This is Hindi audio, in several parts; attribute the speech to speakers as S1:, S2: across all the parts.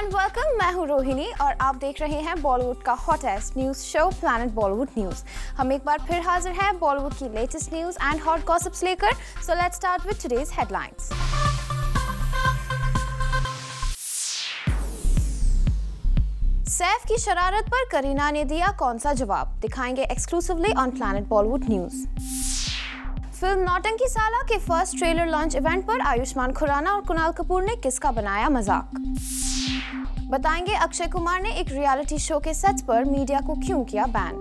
S1: एंड वेलकम, मैं हूं रोहिणी और आप देख रहे हैं बॉलीवुड का hottest news show Planet Bollywood news. हम एक बार फिर हाजिर हैं बॉलीवुड की latest news and hot gossips लेकर। So let's start with today's headlines. Saif की शरारत पर करीना ने दिया कौन सा जवाब, दिखाएंगे exclusively on Planet Bollywood news. Film Nautanki Saala के फर्स्ट ट्रेलर लॉन्च इवेंट पर आयुष्मान खुराना और कुणाल कपूर ने किसका बनाया मजाक। बताएंगे अक्षय कुमार ने एक रियलिटी शो के सेट्स पर मीडिया को क्यों किया बैन।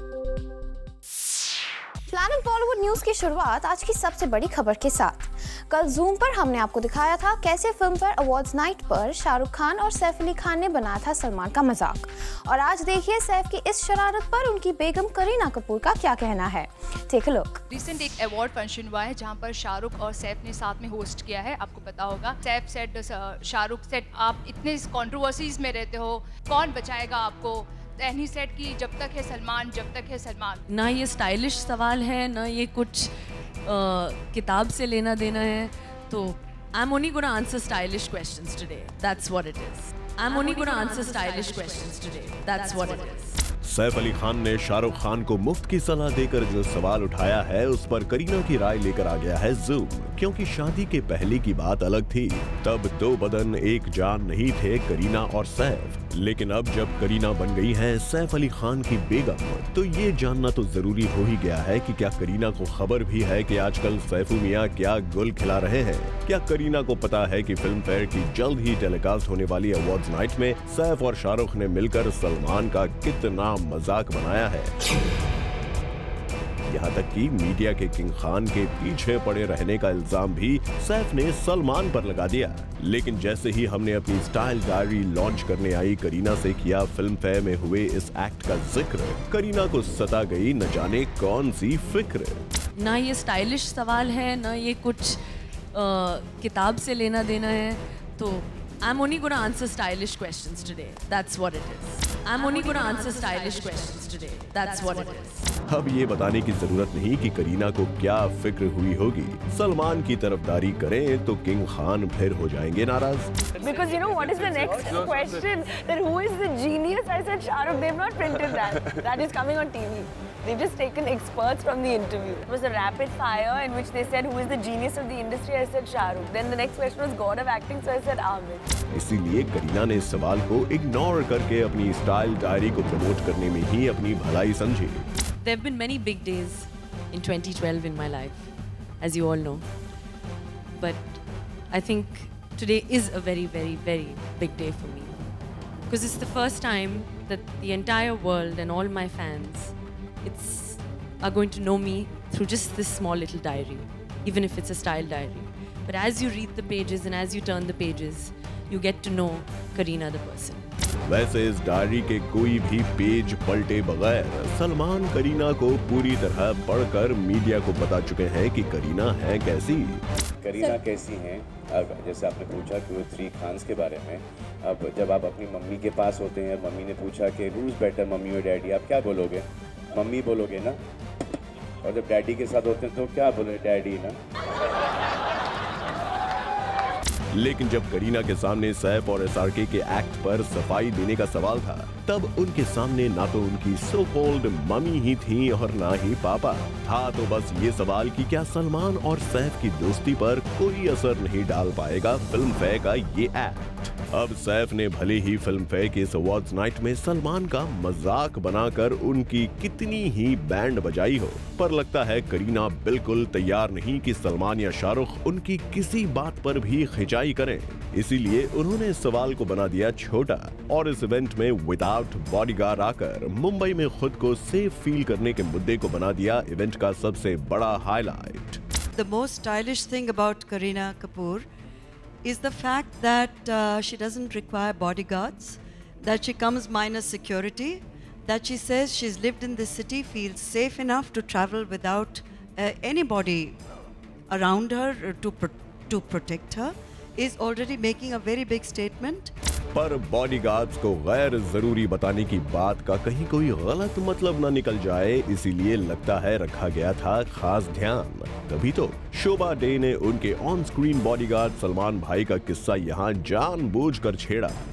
S1: प्लैनेट बॉलीवुड न्यूज की शुरुआत आज की सबसे बड़ी खबर के साथ। कल जूम पर हमने आपको दिखाया था कैसे फिल्म फेयर अवार्ड्स नाइट पर शाहरुख खान और सैफ अली खान ने बनाया था सलमान का मजाक, और आज देखिए सैफ की इस शरारत पर उनकी बेगम करीना कपूर का क्या कहना है। Take a look.
S2: रिसेंट एक अवार्ड फंक्शन हुआ है जहां पर शाहरुख और सैफ ने साथ में होस्ट किया है। आपको पता होगा, सैफ सेट शाहरुख सेट आप इतने कंट्रोवर्सीज में रहते हो, कौन बचाएगा आपको। एनी सेट की जब तक है सलमान, जब तक है सलमान।
S3: ना ये स्टाइलिश सवाल है, ना ये कुछ किताब से लेना देना है, तो I am only gonna answer stylish questions today, that's what it is. I am only gonna answer stylish questions today, that's what it is.
S4: Saif Ali Khan ने शाहरुख खान को मुफ्त की सलाह देकर जो सवाल उठाया है उस पर करीना की राय लेकर आ गया है जूम। क्योंकि शादी के पहले की बात अलग थी, तब दो बदन एक जान नहीं थे करीना और सैफ। लेकिन अब जब करीना बन गई है सैफ अली खान की बेगम, तो ये जानना तो जरूरी हो ही गया है कि क्या करीना को खबर भी है कि आजकल सैफू मियां क्या गुल खिला रहे हैं। क्या करीना को पता है कि फिल्म फेयर की जल्द ही टेलीकास्ट होने वाली अवार्ड्स नाइट में सैफ और शाहरुख ने मिलकर सलमान का कितना मजाक बनाया है। यहाँ तक कि मीडिया के किंग खान के पीछे पड़े रहने का इल्जाम भी सैफ ने सलमान पर लगा दिया। लेकिन जैसे ही हमने अपनी स्टाइल डायरी लॉन्च करने आई करीना से किया फिल्म फेयर में हुए इस एक्ट का जिक्र, करीना को सता गई न जाने कौन सी फिक्र।
S3: ना ये स्टाइलिश सवाल है, ना ये कुछ किताब से लेना देना है, तो I am only gonna answer stylish questions today, that's what it is. I am only gonna answer stylish questions today, that's what it is.
S4: अब ये बताने की जरूरत नहीं कि करीना को क्या फिक्र हुई होगी। सलमान की तरफदारी करें तो किंग खान फिर हो जाएंगे नाराज।
S5: Because you know what is the next question? That who is the genius? I said Shahrukh. They've not printed that. That is coming on TV. They've just taken experts from the interview. It was a rapid fire in which they said who is the genius of the industry. I said Shahrukh. Then the next question was God of acting, so I said Amir.
S4: इसीलिए करीना ने इस सवाल को इग्नोर करके अपनी स्टाइल डायरी को प्रमोट करने में ही अपनी भलाई समझी।
S3: There have been many big days in 2012 in my life, as you all know. But I think today is a very, very, very big day for me. Because it's the first time that the entire world and all my fans are going to know me through just this small little diary, even if it's a style diary. But as you read the pages and as you turn the pages, you get to know Kareena the person.
S4: वैसे इस डायरी के कोई भी पेज पलटे बगैर सलमान करीना को पूरी तरह पढ़कर मीडिया को बता चुके हैं कि करीना है कैसी।
S6: करीना कैसी हैं? अब जैसे आपने पूछा कि वो थ्री खान्स के बारे में, अब जब आप अपनी मम्मी के पास होते हैं, मम्मी ने पूछा कि हूज बेटर, मम्मी और डैडी, आप क्या बोलोगे? मम्मी बोलोगे ना। और जब डैडी के साथ होते हैं तो क्या बोलोगे? डैडी ना।
S4: लेकिन जब करीना के सामने सैफ और एसआरके के एक्ट पर सफाई देने का सवाल था, तब उनके सामने ना तो उनकी सो कॉल्ड मम्मी ही थी और ना ही पापा था, तो बस ये सवाल कि क्या सलमान और सैफ की दोस्ती पर कोई असर नहीं डाल पाएगा फिल्म फेयर का ये एक्ट। अब सैफ ने भले ही फिल्म फेयर के इस अवार्ड्स नाइट में सलमान का मजाक बनाकर उनकी कितनी ही बैंड बजाई हो, पर लगता है करीना बिल्कुल तैयार नहीं कि सलमान या शाहरुख उनकी किसी बात पर भी खिंचाई करें। इसीलिए उन्होंने इस सवाल को बना दिया छोटा और इस इवेंट में विदाउट बॉडीगार्ड आकर मुंबई में खुद को सेफ फील करने के मुद्दे को बना दिया इवेंट का सबसे बड़ा highlight.
S7: The most stylish thing about Kareena Kapoor is the fact that she doesn't require bodyguards, that she comes minus security, that she says she's lived in this city, feels safe enough to travel without anybody around her to protect her, is already making a very big statement.
S4: पर बॉडीगार्ड्स को गैर जरूरी बताने की बात का कहीं कोई गलत मतलब न निकल जाए, इसीलिए लगता है रखा गया था खास ध्यान। तभी तो शोभा डे ने उनके ऑन स्क्रीन बॉडीगार्ड सलमान भाई का किस्सा यहाँ जानबूझकर छेड़ा।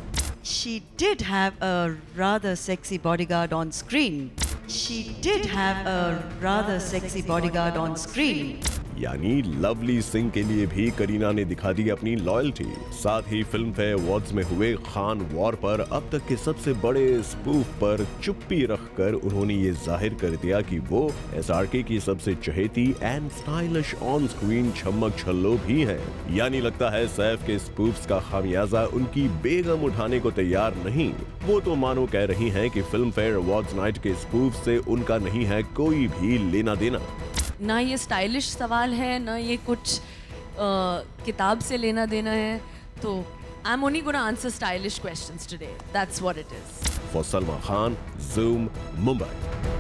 S7: She did have a rather sexy bodyguard on screen. She did have a rather sexy bodyguard on screen.
S4: यानी लवली सिंह के लिए भी करीना ने दिखा दी अपनी लॉयल्टी। साथ ही फिल्म फेयर अवार्ड्स में हुए खान वॉर पर अब तक के सबसे बड़े स्पूफ पर चुप्पी रखकर उन्होंने ये जाहिर कर दिया कि वो एसआरके की सबसे चहेती and stylish on screen Chammak Challo भी हैं। यानी लगता है सैफ के स्पूफ्स का खामियाजा उनकी बेगम उठाने को तैयार नहीं। वो तो मानो कह रही हैं कि फिल्म फेयर अवार्ड्स नाइट के स्पूफ से उनका नहीं है कोई भी लेना देना।
S3: ना ये स्टाइलिश सवाल है, ना ये कुछ किताब से लेना देना है, तो I am only gonna answer stylish questions today, that's what it is.
S4: For Salma Khan, Zoom, Mumbai.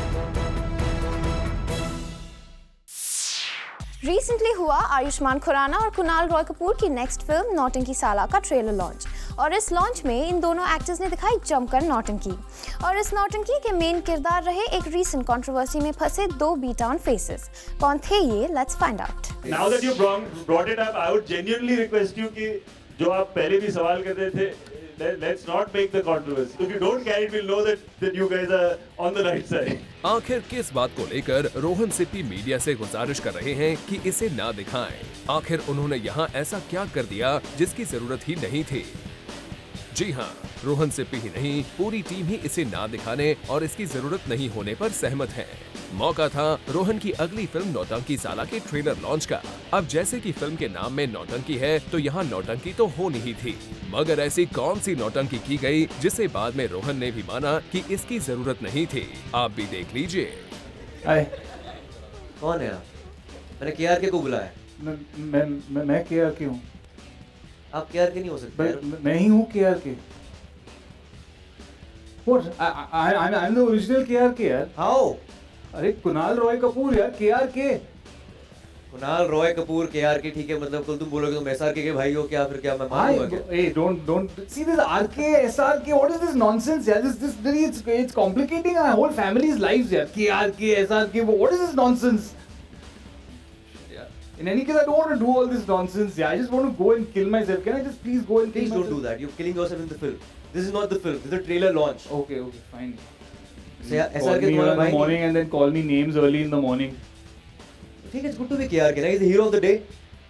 S1: Recently हुआ आयुष्मान खुराना और कुणाल रॉय कपूर की नेक्स्ट फिल्म नौटंकी साला का ट्रेलर लॉन्च, और इस लॉन्च में इन दोनों एक्टर्स ने दिखाई जमकर नौटंकी। और इस नौटंकी के मेन किरदार रहे एक रीसेंट कंट्रोवर्सी में फंसे दो बी टाउन फेसेस। कौन थे ये? Let's find out.
S8: Now that you brought it up, I would genuinely request you कि जो आप पहले भी सवाल कर रहे थे, let's not make the controversy. If you don't care, we'll know that you guys are on the right side.
S9: आखिर किस बात को लेकर रोहन सिप्पी मीडिया से गुजारिश कर रहे हैं कि इसे ना दिखाएं? आखिर उन्होंने यहाँ ऐसा क्या कर दिया जिसकी जरूरत ही नहीं थी? जी हाँ, रोहन सिप्पी ही नहीं, पूरी टीम ही इसे ना दिखाने और इसकी जरूरत नहीं होने पर सहमत है। मौका था रोहन की अगली फिल्म नौटंकी साला के ट्रेलर लॉन्च का। अब जैसे कि फिल्म के नाम में नौटंकी है, तो यहाँ नौटंकी तो होनी ही थी, मगर ऐसी कौन सी नौटंकी की गई जिसे बाद में रोहन ने भी माना कि इसकी जरूरत नहीं थी? आप भी देख लीजिए।
S10: कौन है आप? मैंने केआरके को बुलाया।
S11: मैं केआरके हूँ।
S10: आप केआरके नहीं हो सकते।
S11: मैं ही हूँ KRK. What? I'm the original KRK यार।
S10: How?
S11: अरे कुणाल रॉय कपूर यार, केआरके।
S10: कुणाल रॉय कपूर केआरके, ठीक है, मतलब कल तुम बोलोगे तुम एसआरके के भाई हो क्या? फिर क्या मैं मानूंगा क्या?
S11: Hey, don't see this RK SRK. What is this nonsense यार? It's complicating our whole family's lives यार. KRK SRK. What is this nonsense? In any case, I don't want to do all this nonsense. Yeah, I just want to go and kill myself. Can I just please go and kill myself?
S10: Please don't do that. You're killing yourself in the film. This is not the film. This is a trailer launch.
S11: Okay, fine.
S10: Say
S11: SRK in the morning and then call me names early in the morning.
S10: I think it's good to be KRK. He's the hero of the day.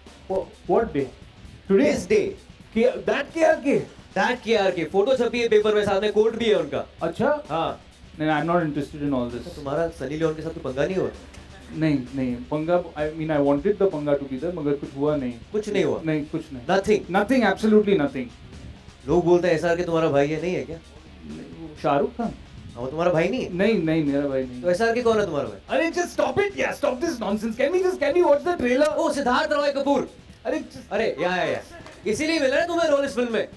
S11: What day? Today?
S10: This day.
S11: That KRK?
S10: That KRK. Photo छपी है पेपर में, साथ में कोट भी है उनका।
S11: अच्छा?
S10: हाँ।
S11: नहीं, I'm not interested in all this.
S10: तुम्हारा सनी लियोन के साथ तो पंगा नहीं हुआ?
S11: नहीं पंगा, I wanted the पंगा to be there, मगर कुछ हुआ नहीं।
S10: कुछ नहीं हुआ?
S11: नहीं, कुछ नहीं।
S10: Nothing,
S11: absolutely nothing।
S10: लोग बोलते हैं एसआरके तुम्हारा भाई है, नहीं है क्या?
S11: शाहरुख खान।
S10: वो तुम्हारा भाई नहीं है?
S11: नहीं मेरा भाई नहीं।
S10: तो एसआरके कौन है तुम्हारा भाई?
S11: अरे just stop it, yeah, stop this nonsense. Can we watch the trailer?
S10: ओ सिद्धार्थ रॉय कपूर।
S11: अरे
S10: या इसीलिए मिला है तुम्हें रोल इस फिल्म में।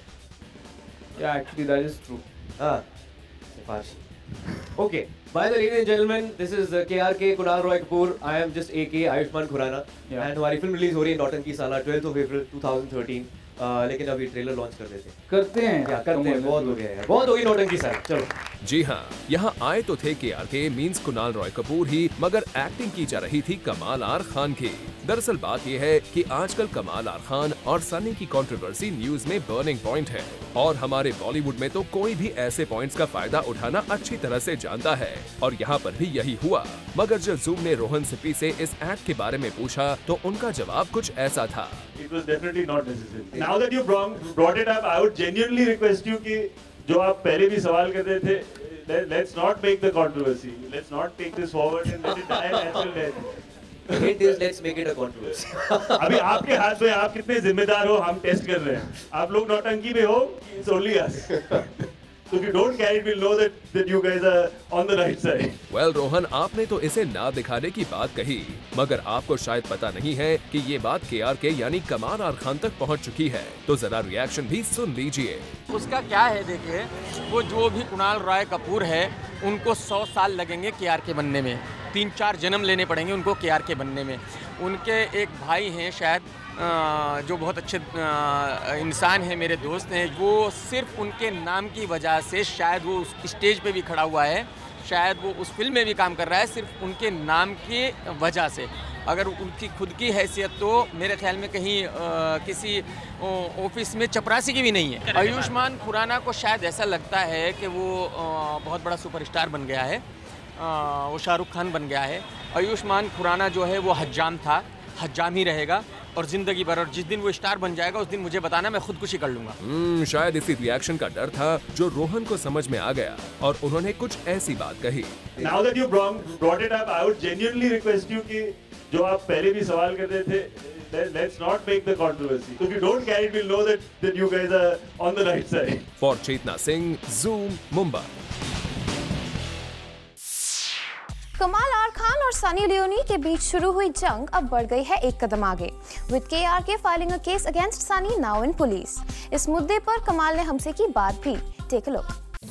S11: Yeah, actually that is true.
S10: हाँ, सिफारिश। Okay. By the way, ladies and gentlemen, this is KRK, Kunal Roy Kapoor. I am just AK, Ayushmann Khurrana.
S11: Yeah.
S10: And हमारी फिल्म रिलीज हो रही है नौटंकी साला 12th of April 2013. लेकिन अभी ट्रेलर लॉन्च कर देते हैं।
S11: करते हैं।
S10: बहुत हो गया यार, बहुत हो गई नौटंकी साला। चलो।
S9: जी हाँ, यहाँ आए तो थे KRK मींस कुणाल रॉय कपूर ही, मगर एक्टिंग की जा रही थी कमाल आर खान की। दरअसल बात यह है कि आजकल कमाल आर खान और सनी की कंट्रोवर्सी न्यूज में बर्निंग पॉइंट है, और हमारे बॉलीवुड में तो कोई भी ऐसे पॉइंट्स का फायदा उठाना अच्छी तरह से जानता है, और यहाँ पर भी यही हुआ। मगर जब ज़ूम ने रोहन सिप्पी से इस एक्ट के बारे में पूछा तो उनका जवाब कुछ ऐसा था।
S8: It was definitely not necessary. Now that you brought it up, I would genuinely request you कि जो आप पहले भी सवाल कर रहे थे, let's not make the controversy. Let's not take this forward and let it die a natural death.
S10: Hint is let's make it a controversy.
S8: अभी आपके हाथ में, आप कितने जिम्मेदार हो, हम टेस्ट कर रहे हैं। आप लोग नौटंकी में हो, it's only us. So if you don't care, we'll know that you guys are on the right side.
S9: Well, Rohan, आपने तो इसे ना दिखाने की बात कही, मगर आपको शायद पता नहीं है कि ये बात KRK यानी कमाल आर खान तक पहुंच चुकी है। तो जरा रिएक्शन भी सुन लीजिए।
S12: उसका क्या है, देखिए, वो जो भी कुणाल रॉय कपूर है, उनको 100 साल लगेंगे KRK बनने में, 3-4 जन्म लेने पड़ेंगे उनको KRK बनने में। उनके एक भाई हैं शायद, जो बहुत अच्छे इंसान हैं, मेरे दोस्त हैं, वो सिर्फ उनके नाम की वजह से शायद वो उस स्टेज पे भी खड़ा हुआ है, शायद वो उस फिल्म में भी काम कर रहा है सिर्फ उनके नाम की वजह से। अगर उनकी खुद की हैसियत तो मेरे ख्याल में कहीं किसी ऑफिस में चपरासी की भी नहीं है। आयुष्मान खुराना को शायद ऐसा लगता है कि वो बहुत बड़ा सुपरस्टार बन गया है, वो शाहरुख खान बन गया है। आयुष्मान खुराना जो है वो हज्जाम था, हज्जाम ही रहेगा और जिंदगी भर, और जिस दिन वो स्टार बन जाएगा उस दिन मुझे बताना, मैं खुदकुशी कर लूंगा।
S9: शायद इसी रिएक्शन का डर था जो रोहन को समझ में आ गया और उन्होंने कुछ ऐसी बात कही।
S8: Now that you brought it up, I would genuinely request you कि जो आप पहले भी सवाल कर रहे थे, let's not make the controversy. If you don't get it, we'll know that you guys are on the right side.
S9: For Chetna Singh, Zoom, Mumbai.
S1: Kamaal R Khan और सनी लियोनी के बीच शुरू हुई जंग अब बढ़ गई है एक कदम आगे, with KRK filing a case against Sunny now in police. इस मुद्दे पर कमाल ने हमसे की बात भी, टेक अ लुक।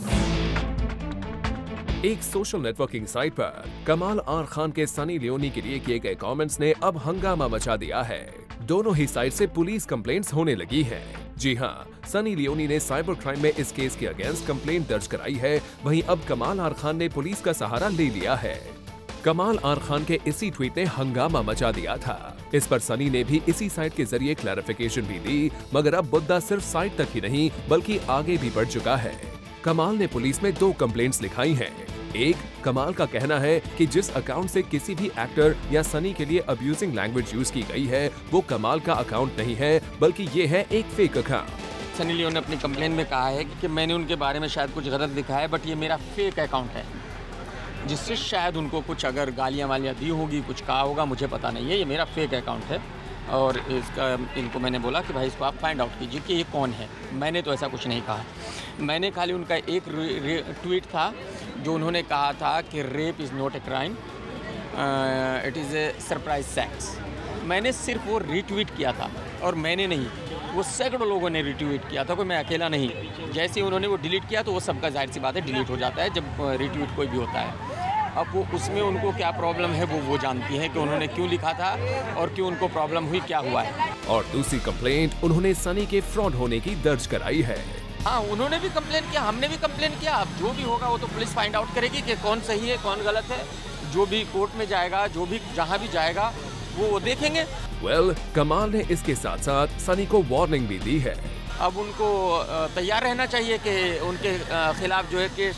S9: एक सोशल नेटवर्किंग साइट पर कमाल आर खान के सनी लियोनी के लिए किए गए कमेंट्स ने अब हंगामा मचा दिया है। दोनों ही साइट से पुलिस कंप्लेंट्स होने लगी हैं। जी हाँ, सनी लियोनी ने साइबर क्राइम में इस केस के अगेंस्ट कंप्लेंट दर्ज कराई है, वहीं अब कमाल आर खान ने पुलिस का सहारा ले लिया है। कमाल आर खान के इसी ट्वीट ने हंगामा मचा दिया था। इस पर सनी ने भी इसी साइट के जरिए क्लैरिफिकेशन भी दी, मगर अब मुद्दा सिर्फ साइट तक ही नहीं बल्कि आगे भी बढ़ चुका है। कमाल ने पुलिस में 2 कंप्लेंट्स लिखाई हैं। एक, कमाल का कहना है कि जिस अकाउंट से किसी भी एक्टर या सनी के लिए अब्यूजिंग लैंग्वेज यूज की गई है वो कमाल का अकाउंट नहीं है बल्कि ये है एक फेक अकाउंट।
S12: सनी लियोन ने अपनी कंप्लेन में कहा है कि मैंने उनके बारे में शायद कुछ गलत लिखा है, बट ये मेरा फेक अकाउंट है, जिससे शायद उनको कुछ अगर गालियाँ वालियाँ दी होगी, कुछ कहा होगा, मुझे पता नहीं है। ये मेरा फेक अकाउंट है और इनको मैंने बोला कि भाई इसको आप फाइंड आउट कीजिए कि ये कौन है। मैंने तो ऐसा कुछ नहीं कहा। मैंने खाली उनका एक ट्वीट था जो उन्होंने कहा था कि rape is not a crime, it is a surprise sex. मैंने सिर्फ वो रीट्वीट किया था और मैंने नहीं, वो सैकड़ों लोगों ने रिट्वीट किया था, कोई मैं अकेला नहीं। जैसे ही उन्होंने वो डिलीट किया तो वो सबका जाहिर सी बात है डिलीट हो जाता है जब रिट्वीट कोई भी होता है। अब वो उसमें उनको क्या प्रॉब्लम है वो जानती हैं कि उन्होंने क्यों लिखा था और क्यों उनको प्रॉब्लम हुई, क्या हुआ है।
S9: और दूसरी कंप्लेंट उन्होंने सनी के फ्रॉड होने की दर्ज कराई है।
S12: हाँ, उन्होंने भी कंप्लेन किया, हमने भी कंप्लेन किया। अब जो भी होगा वो तो पुलिस फाइंड आउट करेगी कि कौन सही है कौन गलत है। जो भी कोर्ट में जाएगा, जो भी जहाँ भी जाएगा वो देखेंगे।
S9: कमाल ने इसके साथ साथ सनी को वार्निंग भी दी है।
S12: अब उनको तैयार रहना चाहिए कि उनके खिलाफ जो है कि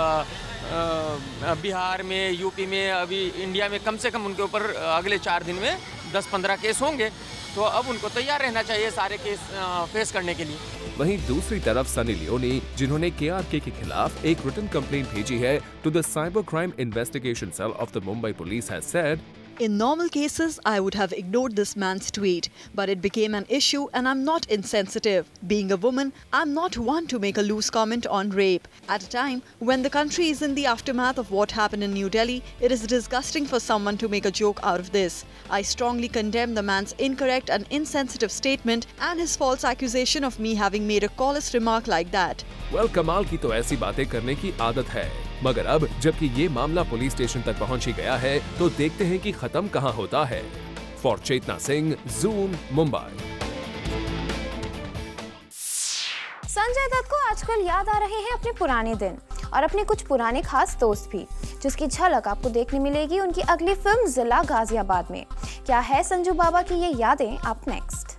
S12: बिहार में, यूपी में, अभी इंडिया में कम से कम उनके ऊपर अगले 4 दिन में 10-15 केस होंगे, तो अब उनको तैयार रहना चाहिए सारे केस फेस करने के लिए।
S9: वहीं दूसरी तरफ सनी लियोनी, जिन्होंने KRK के खिलाफ एक रिटन कंप्लेंट भेजी है to the cyber crime investigation cell of the Mumbai police, has said,
S13: In normal cases, I would have ignored this man's tweet, but it became an issue and I'm not insensitive. Being a woman, I'm not one to make a loose comment on rape. At a time when the country is in the aftermath of what happened in New Delhi, it is disgusting for someone to make a joke out of this. I strongly condemn the man's incorrect and insensitive statement and his false accusation of me having made a callous remark like that.
S9: कमाल की तो ऐसी बातें करने की आदत है, मगर अब जबकि ये मामला पुलिस स्टेशन तक पहुंच ही गया है तो देखते हैं कि खत्म कहां होता है। For Chetna Singh, Zoom, Mumbai.
S1: संजय दत्त को आजकल याद आ रहे हैं अपने पुराने दिन और अपने कुछ पुराने खास दोस्त भी, जिसकी झलक आपको देखने मिलेगी उनकी अगली फिल्म जिला गाजियाबाद में। क्या है संजू बाबा की ये यादें, आप नेक्स्ट।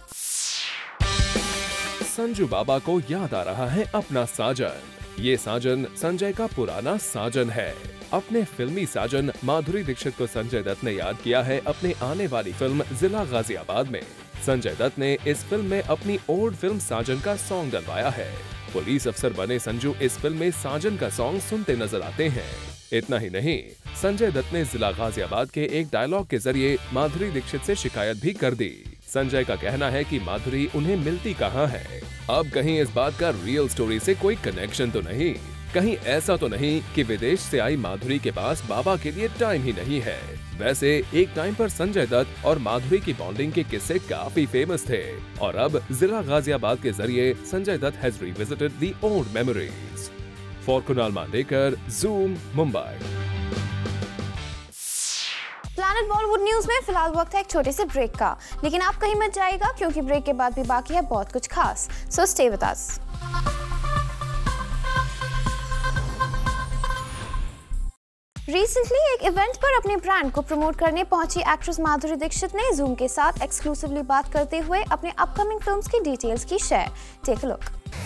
S9: संजू बाबा को याद आ रहा है अपना साजन। ये साजन संजय का पुराना साजन है। अपने फिल्मी साजन माधुरी दीक्षित को संजय दत्त ने याद किया है अपने आने वाली फिल्म जिला गाजियाबाद में। संजय दत्त ने इस फिल्म में अपनी ओल्ड फिल्म साजन का सॉन्ग डलवाया है। पुलिस अफसर बने संजू इस फिल्म में साजन का सॉन्ग सुनते नजर आते हैं। इतना ही नहीं, संजय दत्त ने जिला गाजियाबाद के एक डायलॉग के जरिए माधुरी दीक्षित से शिकायत भी कर दी। संजय का कहना है कि माधुरी उन्हें मिलती कहाँ है। अब कहीं इस बात का रियल स्टोरी से कोई कनेक्शन तो नहीं, कहीं ऐसा तो नहीं कि विदेश से आई माधुरी के पास बाबा के लिए टाइम ही नहीं है। वैसे एक टाइम पर संजय दत्त और माधुरी की बॉन्डिंग के किस्से काफी फेमस थे और अब जिला गाजियाबाद के जरिए Sanjay Dutt has revisited the old memories. For Kunal Mandekar, Zoom, Mumbai.
S1: Planet Bollywood news में फिलहाल वक्त है एक छोटे से ब्रेक का, लेकिन आप कहीं मत जाइएगा क्योंकि ब्रेक के बाद भी बाकी है बहुत कुछ खास। So stay with us. Recently एक इवेंट पर अपने ब्रांड को प्रमोट करने पहुंची एक्ट्रेस माधुरी दीक्षित ने जूम के साथ एक्सक्लूसिवली बात करते हुए अपने अपकमिंग फिल्म्स की डिटेल्स की share. Take a look.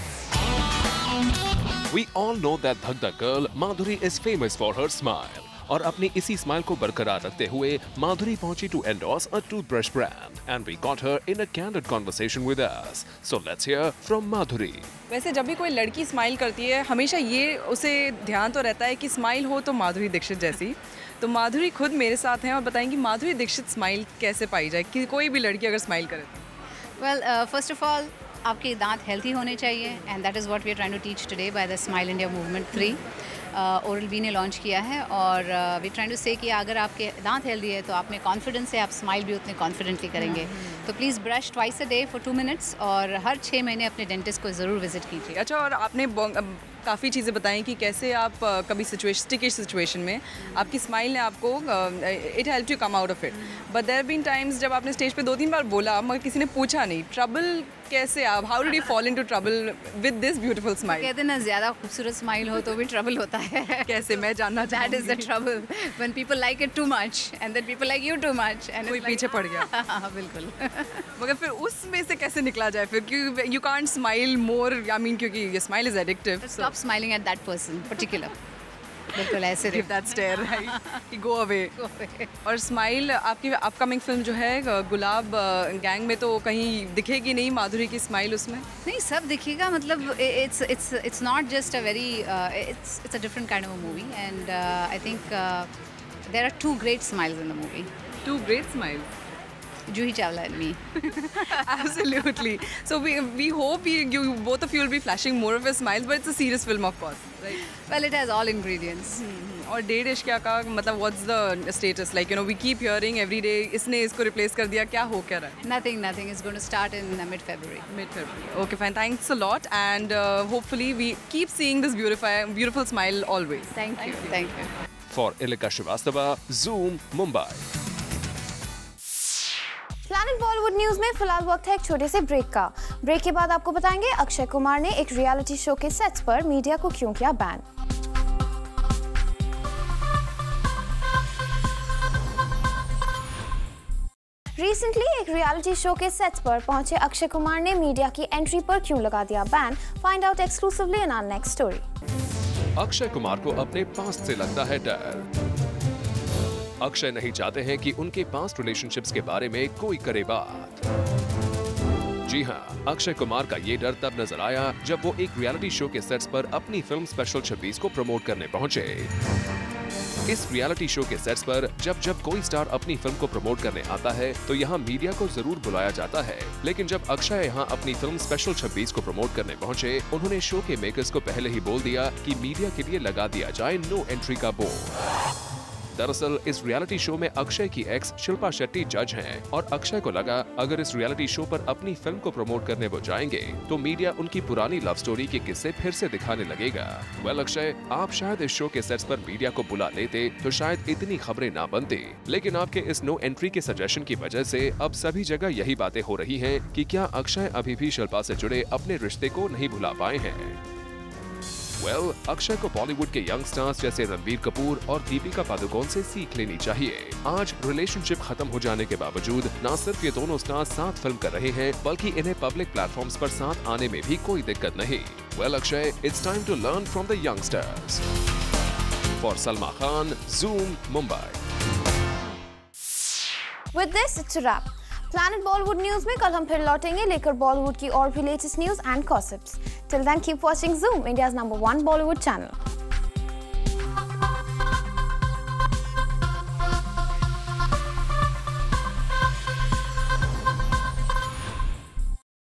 S9: We all know that Dhak Dhak girl Madhuri is famous for her smile. और अपनी इसी स्माइल को बरकरार रखते हुए माधुरी पहुंची to endorse a toothbrush brand and we got her in a candid conversation with us. So let's hear from Madhuri.
S14: वैसे जब भी कोई लड़की स्माइल करती है हमेशा ये उसे ध्यान तो रहता है कि स्माइल हो तो माधुरी दीक्षित जैसी। तो माधुरी खुद मेरे साथ हैं और बताएंगी माधुरी दीक्षित स्माइल कैसे पाई जाए कि कोई भी लड़की अगर स्माइल करे तो।
S15: वेल फर्स्ट ऑफ ऑल आपके दांत हेल्थी होने चाहिए and that is what we are trying to teach today by the smile India movement 3। Oral B ने लॉन्च किया है और वी ट्राइंग टू से कि अगर आपके दांत हेल्दी है तो आप में कॉन्फिडेंस है, आप स्माइल भी उतने कॉन्फिडेंटली करेंगे। तो please brush twice a day for 2 minutes और हर 6 महीने अपने डेंटिस्ट को ज़रूर विजिट कीजिए।
S14: अच्छा, और आपने काफ़ी चीज़ें बताई कि कैसे आप कभी स्टिकी सिचुएशन में आपकी स्माइल ने आपको it help you come out of it, but there been times जब आपने स्टेज पे 2-3 बार बोला मगर किसी ने पूछा नहीं, ट्रबल कैसे आप how did you fall into trouble with this beautiful smile?
S15: कहते हैं ना ज़्यादा खूबसूरत स्माइल हो तो भी ट्रबल होता है।
S14: कैसे, मैं जानना
S15: that is the trouble when people like it too much and then people like you too much एंड
S14: कोई पीछे पड़ गया।
S15: हाँ बिल्कुल।
S14: मगर फिर उसमें से कैसे निकला जाए फिर, क्योंकि you can't smile more, I mean क्योंकि ये smile is addictive.
S15: Stop smiling at that person particular. बिल्कुल ऐसे
S14: गिव दैट स्टेयर कि गो अवे। और स्माइल आपकी अपकमिंग फिल्म जो है गुलाब गैंग में तो कहीं दिखेगी नहीं माधुरी की स्माइल उसमें?
S15: नहीं, सब दिखेगा, मतलब it's not just a very it's a different kind of a movie and I think there are 2 great smiles in the movie.
S14: 2 great smiles?
S15: Juhi Chawla and me.
S14: Absolutely. So we hope you both of you will be flashing more of your smiles, but it's a serious film of course, right?
S15: Well, it has all ingredients.
S14: और डेढ़ इश्किया का मतलब what's the status like? You know, we keep hearing every day इसने इसको replace कर दिया, क्या हो क्या रहा है?
S15: Nothing is going to start in mid-February.
S14: Okay, fine. Thanks a lot, and hopefully we keep seeing this beautiful smile always.
S15: Thank you.
S9: For Ilika Shrivastava, Zoom, Mumbai.
S1: Planet Bollywood news में फिलहाल वक्त है एक छोटे से ब्रेक का। ब्रेक के बाद आपको बताएंगे अक्षय कुमार ने एक रियलिटी शो के सेट्स पर मीडिया को क्यों किया बैन। रिसेंटली एक रियलिटी शो के सेट्स पर पहुंचे अक्षय कुमार ने मीडिया की एंट्री पर क्यों लगा दिया ban. Find out exclusively in our next story.
S9: Akshay Kumar को अपने पास्ट से लगता है डर। अक्षय नहीं चाहते हैं कि उनके पास्ट रिलेशनशिप्स के बारे में कोई करे बात। जी हाँ, अक्षय कुमार का ये डर तब नजर आया जब वो एक रियलिटी शो के सेट्स पर अपनी फिल्म स्पेशल 26 को प्रमोट करने पहुंचे। इस रियलिटी शो के सेट्स पर जब कोई स्टार अपनी फिल्म को प्रमोट करने आता है तो यहाँ मीडिया को जरूर बुलाया जाता है, लेकिन जब अक्षय यहाँ अपनी फिल्म स्पेशल 26 को प्रमोट करने पहुंचे, उन्होंने शो के मेकर्स को पहले ही बोल दिया कि मीडिया के लिए लगा दिया जाए नो एंट्री का बोर्ड। दरअसल इस रियलिटी शो में अक्षय की एक्स शिल्पा शेट्टी जज हैं और अक्षय को लगा अगर इस रियलिटी शो पर अपनी फिल्म को प्रमोट करने वो जाएंगे तो मीडिया उनकी पुरानी लव स्टोरी के किस्से फिर से दिखाने लगेगा। वेल अक्षय, आप शायद इस शो के सेट्स पर मीडिया को बुला लेते तो शायद इतनी खबरें ना बनती, लेकिन आपके इस नो एंट्री के सजेशन की वजह से अब सभी जगह यही बातें हो रही हैं कि क्या अक्षय अभी भी शिल्पा से जुड़े अपने रिश्ते को नहीं भुला पाए हैं। वेल, अक्षय को बॉलीवुड के यंग स्टार्स जैसे रणबीर कपूर और दीपिका पादुकोण से सीख लेनी चाहिए। आज रिलेशनशिप खत्म हो जाने के बावजूद न सिर्फ ये दोनों स्टार्स साथ फिल्म कर रहे हैं, बल्कि इन्हें पब्लिक प्लेटफॉर्म्स पर साथ आने में भी कोई दिक्कत नहीं। Well Akshay, it's time to learn from the youngsters. For Salma Khan, Zoom, Mumbai.
S1: With this, it's a wrap. Planet Bollywood news में कल हम फिर लौटेंगे लेकर बॉलीवुड की और भी latest news and gossips. Till then keep watching Zoom, India's #1 Bollywood channel.